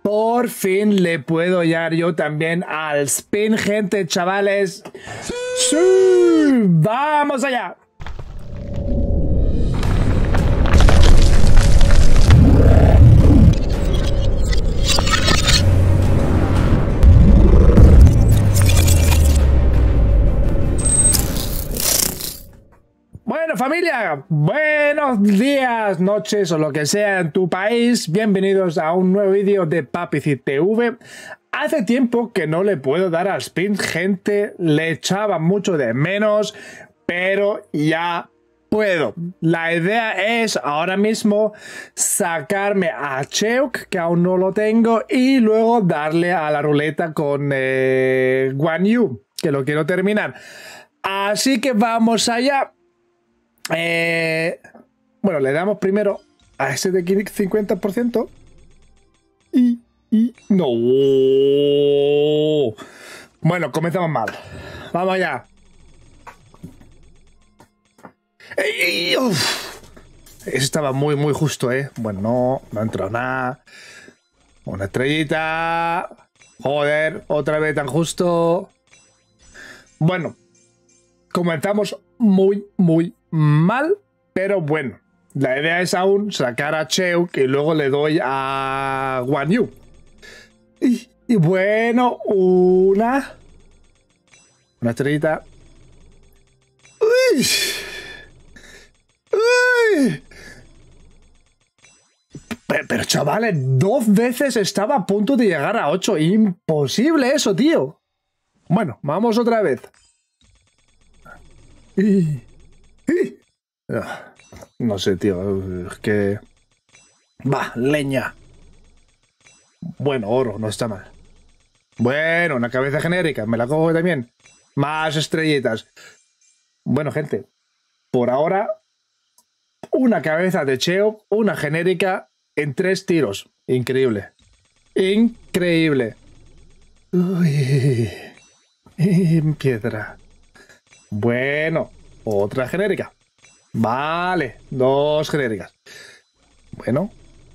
por fin le puedo hallar yo también al spin, gente, chavales. ¡Sí! ¡Vamos allá! Bueno, familia, buenos días, noches o lo que sea en tu país. Bienvenidos a un nuevo vídeo de Papicid TV. Hace tiempo que no le puedo dar al spin, gente. Le echaba mucho de menos, pero ya puedo. La idea es ahora mismo sacarme a Cheuk, que aún no lo tengo, y luego darle a la ruleta con Guan Yu, que lo quiero terminar. Así que vamos allá. Bueno, le damos primero a ese de 50% y no. Bueno, comenzamos mal. Vamos allá. Eso estaba muy justo, ¿eh? Bueno, no entró nada. Una estrellita. Joder, otra vez tan justo. Bueno, comenzamos muy mal, pero bueno. La idea es aún sacar a Cheuk y luego le doy a Guan Yu. Y bueno, una estrellita. Uy. Pero chavales, 2 veces estaba a punto de llegar a 8. Imposible eso, tío. Bueno, vamos otra vez. No sé, tío. Es que... Va, leña. Bueno, oro, no está mal. Bueno, una cabeza genérica. Me la cojo también. Más estrellitas. Bueno, gente. Por ahora, una cabeza de Cheuk, una genérica en 3 tiros. Increíble. Increíble. Uy. En piedra. Bueno, otra genérica. Vale, 2 genéricas. Bueno.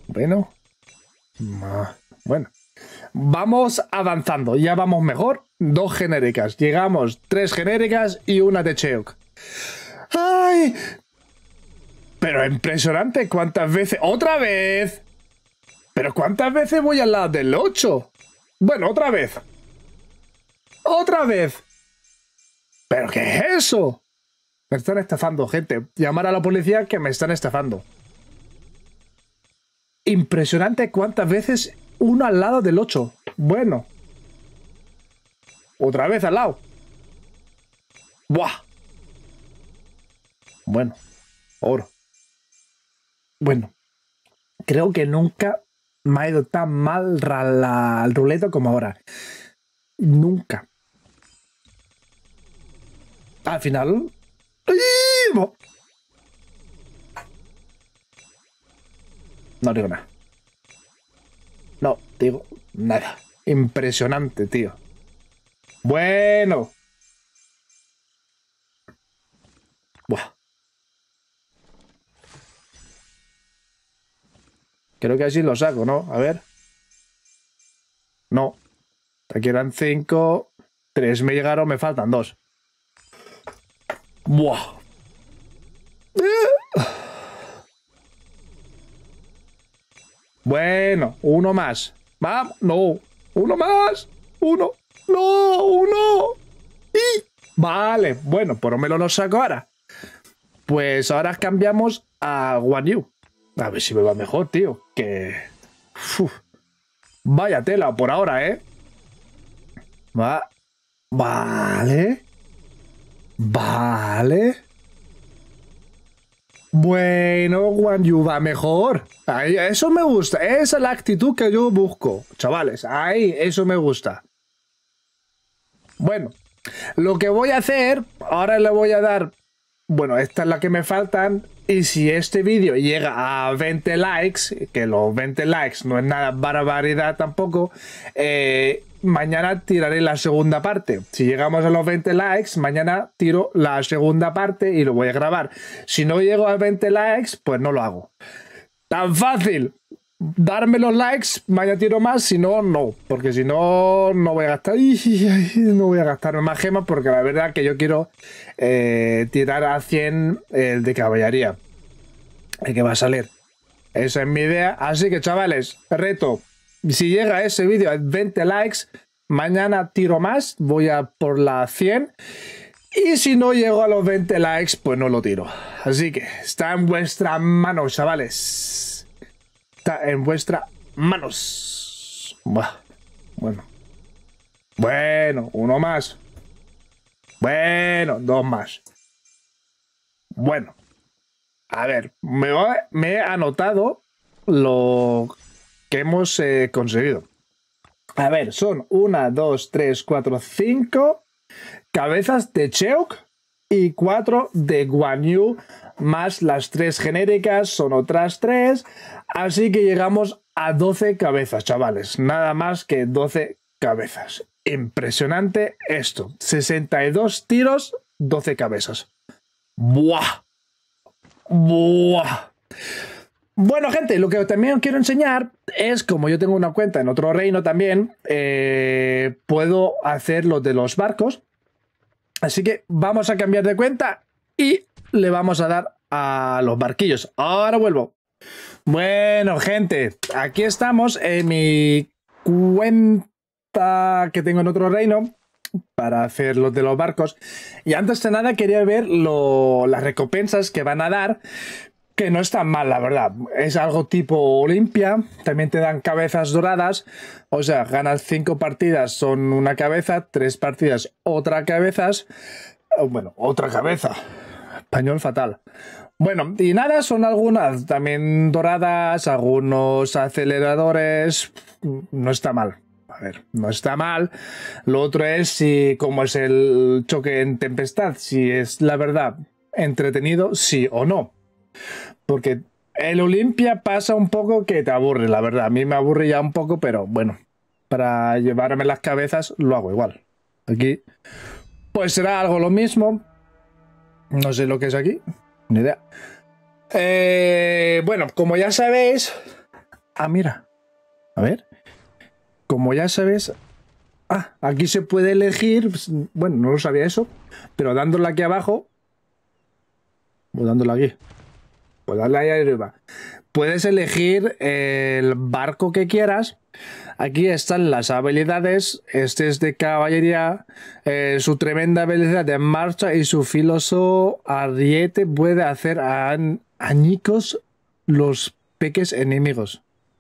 Vamos avanzando, ya vamos mejor. 2 genéricas. Llegamos 3 genéricas y una de Cheuk. ¡Ay! Pero impresionante, ¿cuántas veces? ¡Otra vez! ¿Pero cuántas veces voy al lado del 8? Bueno, otra vez. ¡Otra vez! ¿Pero qué es eso? Me están estafando, gente. Llamar a la policía que me están estafando. Impresionante cuántas veces uno al lado del 8. Bueno. Otra vez al lado. ¡Buah! Bueno. Oro. Bueno. Creo que nunca me ha ido tan mal la ruleta como ahora. Nunca. Al final... No digo nada. No digo nada. Impresionante, tío. Bueno. Buah. Creo que así lo saco, ¿no? A ver. No. Aquí eran 5. 3 me llegaron, me faltan 2. Buah. Bueno, uno más. Vamos, no. Uno más. Uno. No, uno. Y... Vale, bueno, por lo menos lo saco ahora. Pues ahora cambiamos a Guan Yu. A ver si me va mejor, tío. Que... Uf. Vaya tela por ahora, ¿eh? Vale. Vale. Bueno, Guan Yu va mejor. Ahí, eso me gusta. Esa es la actitud que yo busco. Chavales, ahí, eso me gusta. Bueno, lo que voy a hacer, ahora le voy a dar... Bueno, esta es la que me faltan. Y si este vídeo llega a 20 likes, que los 20 likes no es nada barbaridad tampoco, mañana tiraré la segunda parte. Si llegamos a los 20 likes, mañana tiro la segunda parte y lo voy a grabar. Si no llego a 20 likes, pues no lo hago. Tan fácil. darme los likes, vaya tiro más, si no, no. Porque si no, no voy a gastar. No voy a gastarme más gemas porque la verdad que yo quiero tirar a 100 el de caballería. El que va a salir. Esa es mi idea. Así que chavales, reto. Si llega ese vídeo a 20 likes, mañana tiro más. Voy a por la 100. Y si no llego a los 20 likes, pues no lo tiro. Así que está en vuestras manos, chavales. Está en vuestras manos. Buah. Bueno, uno más. Bueno, dos más. Bueno. A ver, me he anotado lo que hemos conseguido. A ver, son 1, 2, 3, 4, 5 cabezas de Cheuk y 4 de Guan Yu, más las 3 genéricas, son otras 3. Así que llegamos a 12 cabezas, chavales. Nada más que 12 cabezas. Impresionante esto. 62 tiros, 12 cabezas. ¡Buah! ¡Buah! Bueno, gente, lo que también os quiero enseñar es, como yo tengo una cuenta en otro reino también, puedo hacer lo de los barcos. Así que vamos a cambiar de cuenta y le vamos a dar a los barquillos. Ahora vuelvo. Bueno, gente, aquí estamos en mi cuenta que tengo en otro reino para hacer los de los barcos. Y antes de nada quería ver las recompensas que van a dar, que no están mal, la verdad. Es algo tipo Olimpia. También te dan cabezas doradas. O sea, ganas 5 partidas, son una cabeza, 3 partidas, otra cabezas. Bueno, otra cabeza. Español fatal. Bueno, y nada, son algunas también doradas, algunos aceleradores. No está mal. A ver, no está mal. Lo otro es si, como es el choque en tempestad, si es la verdad entretenido, sí o no. Porque el Olimpia pasa un poco que te aburre, la verdad. A mí me aburre ya un poco, pero bueno, para llevarme las cabezas lo hago igual. Aquí, pues será algo lo mismo. No sé lo que es aquí, ni idea. Bueno, como ya sabéis... Ah, mira. A ver. Como ya sabéis... Ah, aquí se puede elegir... Bueno, no lo sabía eso. Pero dándole aquí abajo... O dándole aquí. Pues darle ahí arriba. Puedes elegir el barco que quieras. Aquí están las habilidades. Este es de caballería. Su tremenda velocidad de marcha y su filoso ariete puede hacer añicos los peques enemigos.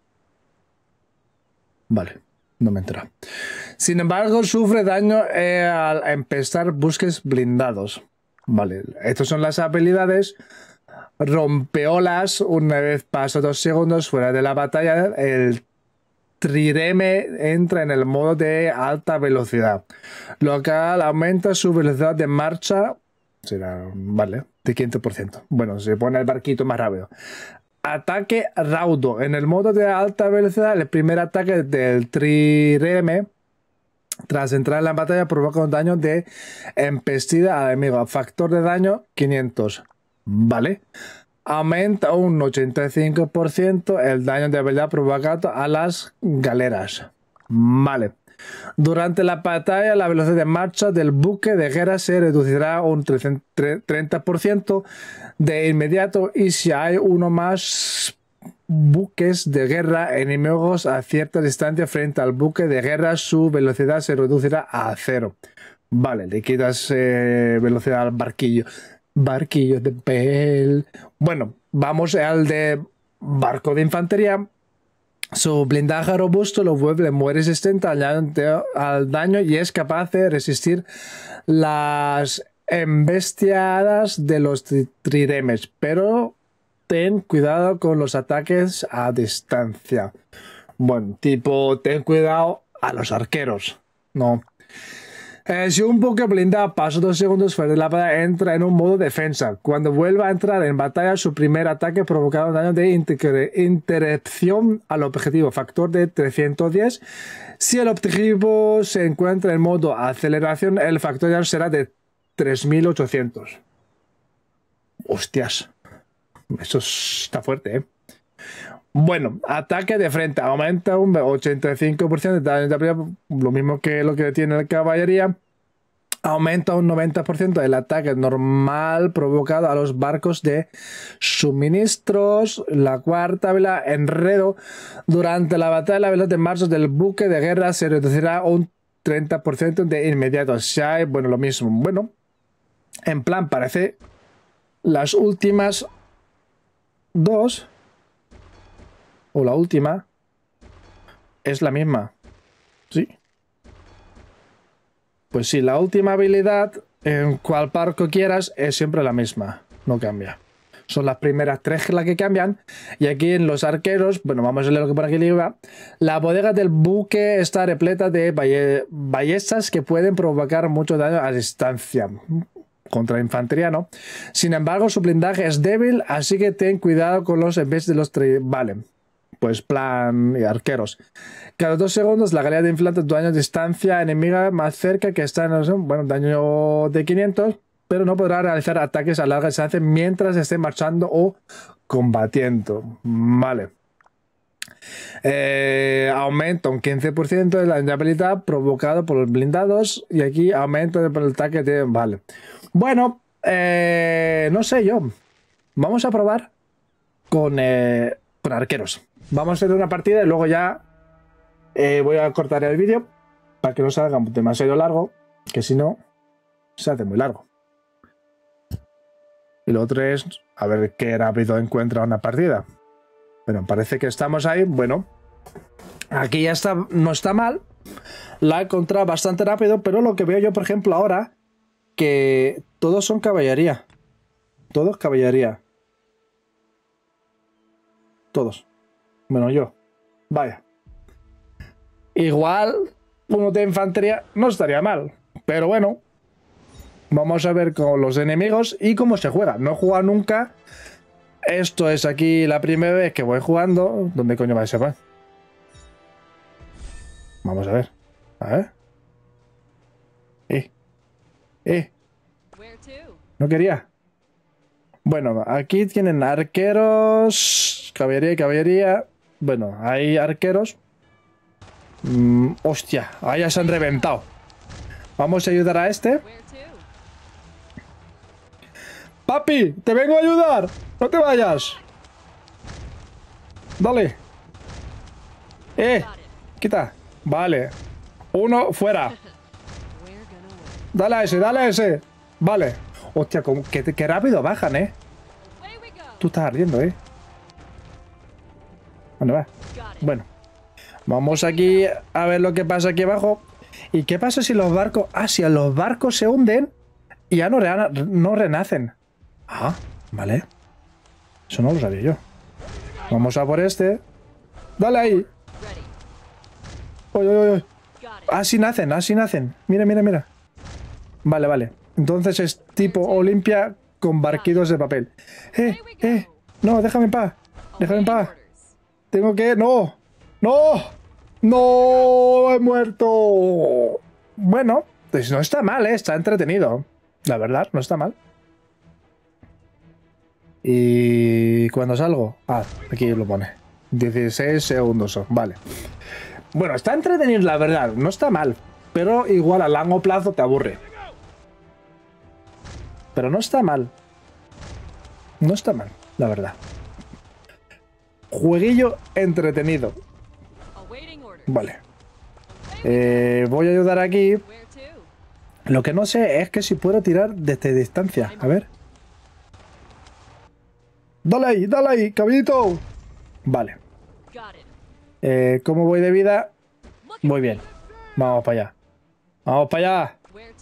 Vale, no me entra. Sin embargo, sufre daño al empezar buques blindados. Vale, estas son las habilidades. Rompeolas, una vez pasa 2 segundos fuera de la batalla, el trireme entra en el modo de alta velocidad. Lo cual aumenta su velocidad de marcha, será, vale, de 15%. Bueno, se pone el barquito más rápido. Ataque raudo. En el modo de alta velocidad, el primer ataque del trireme tras entrar en la batalla provoca un daño de embestida al enemigo. Factor de daño 500. Vale. Aumenta un 85% el daño de habilidad provocado a las galeras. Vale. Durante la batalla, la velocidad de marcha del buque de guerra se reducirá un 30% de inmediato, y si hay uno más buques de guerra enemigos a cierta distancia frente al buque de guerra, su velocidad se reducirá a 0. Vale, le quitas velocidad al barquillo. Barquillo de pel. Bueno, vamos al de barco de infantería. Su blindaje robusto lo vuelve muy resistente al daño y es capaz de resistir las embestiadas de los triremes, pero ten cuidado con los ataques a distancia. Bueno, tipo, ten cuidado a los arqueros. No. Si un buque blindado pasa 2 segundos fuera de la batalla, entra en un modo defensa. Cuando vuelva a entrar en batalla, su primer ataque provocará un daño de interrupción al objetivo, factor de 310. Si el objetivo se encuentra en modo aceleración, el factor de daño será de 3800. Hostias. Eso está fuerte, ¿eh? Bueno, ataque de frente. Aumenta un 85% de daño de habilidad, lo mismo que lo que tiene la caballería. Aumenta un 90% el ataque normal provocado a los barcos de suministros. La cuarta habilidad, enredo. Durante la batalla, la velocidad de marcha del buque de guerra se reducirá un 30% de inmediato. O sea, bueno, lo mismo. Bueno, en plan, parece las últimas dos, o la última, es la misma. Sí. Pues sí, la última habilidad, en cual barco quieras, es siempre la misma. No cambia. Son las primeras tres las que cambian. Y aquí en los arqueros, bueno, vamos a leer lo que por aquí lleva. La bodega del buque está repleta de ballestas que pueden provocar mucho daño a distancia. Contra infantería, ¿no? Sin embargo, su blindaje es débil, así que ten cuidado con los en vez de los... Vale. Pues plan y arqueros. Cada 2 segundos la galería de inflante tu daño a distancia enemiga más cerca que está en... Bueno, daño de 500, pero no podrá realizar ataques a larga distancia mientras esté marchando o combatiendo. Vale. Aumenta un 15% de la habilidad provocado por los blindados. Y aquí aumenta el ataque de... Vale. Bueno, no sé yo. Vamos a probar con arqueros. Vamos a hacer una partida y luego ya voy a cortar el vídeo para que no salga demasiado largo, que si no, se hace muy largo. Y lo otro es a ver qué rápido encuentra una partida. Pero parece que estamos ahí. Bueno, aquí ya está, no está mal. La he encontrado bastante rápido, pero lo que veo yo, por ejemplo, ahora, que todos son caballería. Todos caballería. Todos. Menos yo. Vaya. Igual, uno de infantería no estaría mal. Pero bueno. Vamos a ver con los enemigos y cómo se juega. No he jugado nunca. Esto es aquí la primera vez que voy jugando. ¿Dónde coño va ese pan? Vamos a ver. A ver. No quería. Bueno, aquí tienen arqueros. Caballería y caballería. Bueno, hay arqueros. Hostia, ahí ya se han reventado. Vamos a ayudar a este. Papi, te vengo a ayudar. No te vayas. Dale. Quita. Vale. Uno fuera. Dale a ese, dale a ese. Vale. Hostia, qué rápido bajan, Tú estás ardiendo, ¿Dónde va? Bueno. Vamos aquí a ver lo que pasa aquí abajo. ¿Y qué pasa si los barcos... Ah, si los barcos se hunden y ya no renacen. Ah, vale. Eso no lo sabía yo. Vamos a por este. Dale ahí. Uy, uy, uy. Así nacen, así nacen. Mira, mira, mira. Vale, vale. Entonces es tipo Olimpia con barquitos de papel. No, déjame en paz. Déjame en paz. Tengo que... ¡No! ¡No! ¡No! ¡He muerto! Bueno, pues no está mal, Está entretenido. La verdad, no está mal. ¿Y cuando salgo? Ah, aquí lo pone. 16 segundos. Vale. Bueno, está entretenido, la verdad. No está mal. Pero igual a largo plazo te aburre. Pero no está mal. No está mal, la verdad. Jueguillo entretenido. Vale. Voy a ayudar aquí. Lo que no sé es que si puedo tirar desde distancia. A ver. Dale ahí, caballito. Vale. ¿Cómo voy de vida? Muy bien. Vamos para allá. Vamos para allá.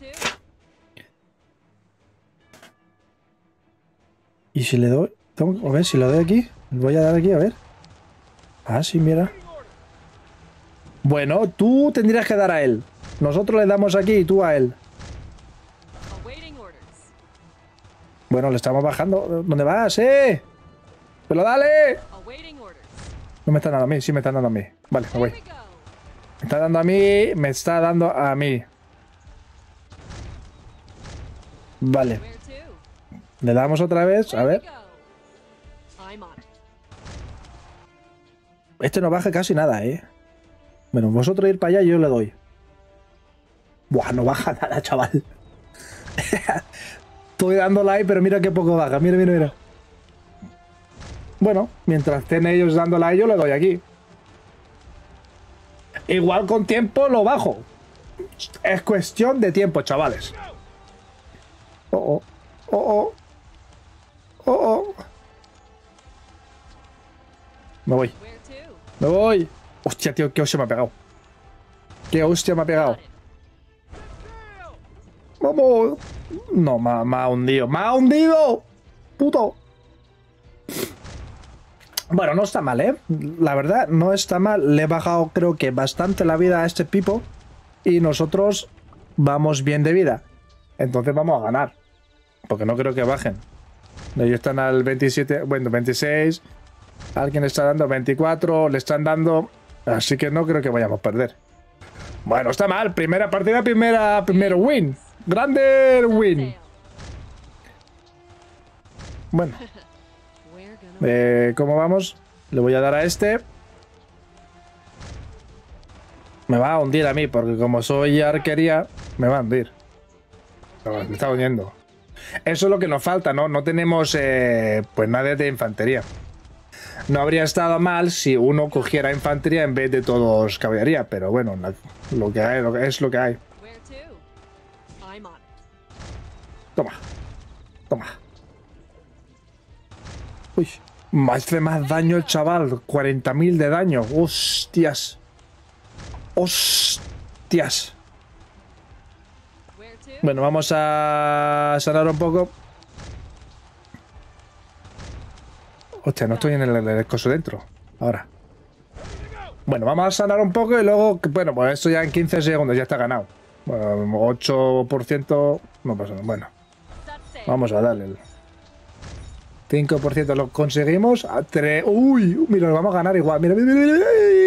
¿Y si le doy? A ver, si lo doy aquí. Voy a dar aquí, a ver. Ah, sí, mira. Bueno, tú tendrías que dar a él. Nosotros le damos aquí y tú a él. Bueno, le estamos bajando. ¿Dónde vas, ¡Pero dale! No me están dando a mí, sí me están dando a mí. Vale, me voy. Me está dando a mí, me está dando a mí. Vale. Le damos otra vez, a ver. Este no baja casi nada, ¿eh? Bueno, vosotros ir para allá y yo le doy. Buah, no baja nada, chaval. Estoy dando like, pero mira qué poco baja. Mira, mira, mira. Bueno, mientras estén ellos dando like, yo le doy aquí. Igual con tiempo lo bajo. Es cuestión de tiempo, chavales. Oh, oh. Oh, oh. Oh, oh. Me voy. Me voy. Hostia, tío, qué hostia me ha pegado. Qué hostia me ha pegado. Vamos. No, me ha hundido. ¡Me ha hundido! ¡Puto! Bueno, no está mal, ¿eh? La verdad, no está mal. Le he bajado, creo que bastante la vida a este Pipo. Y nosotros vamos bien de vida. Entonces vamos a ganar. Porque no creo que bajen. Ellos están al 27, bueno, 26. Alguien está dando 24. Le están dando... Así que no creo que vayamos a perder. Bueno, está mal. Primera partida, primero win. Grande win. Bueno. ¿Cómo vamos? Le voy a dar a este. Me va a hundir a mí, porque como soy arquería, me va a hundir. Me está hundiendo. Eso es lo que nos falta, ¿no? No tenemos pues nada de infantería. No habría estado mal si uno cogiera infantería en vez de todos caballería, pero bueno, lo que hay es lo que hay. Toma. Toma. Uy, hace más daño el chaval. 40.000 de daño. Hostias. Hostias. Bueno, vamos a sanar un poco. Hostia, no estoy en el coso dentro. Ahora. Bueno, vamos a sanar un poco y luego... Bueno, pues esto ya en 15 segundos ya está ganado. Bueno, 8%... No pasa nada. Bueno. Vamos a darle el... 5% lo conseguimos. A 3... Uy, mira, lo vamos a ganar igual. Mira, mira, mira.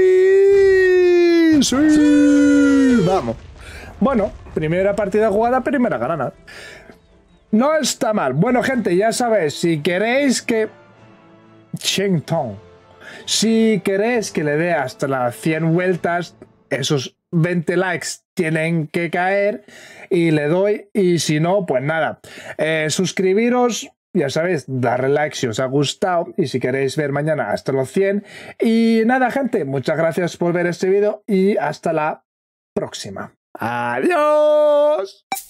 Sí. Vamos. Bueno, primera partida jugada, primera ganada. No está mal. Bueno, gente, ya sabéis, si queréis que... Cheng Tong. Si queréis que le dé hasta las 100 vueltas, esos 20 likes tienen que caer y le doy. Y si no, pues nada. Suscribiros, ya sabéis, darle like si os ha gustado. Y si queréis ver mañana hasta los 100. Y nada, gente, muchas gracias por ver este vídeo y hasta la próxima. ¡Adiós!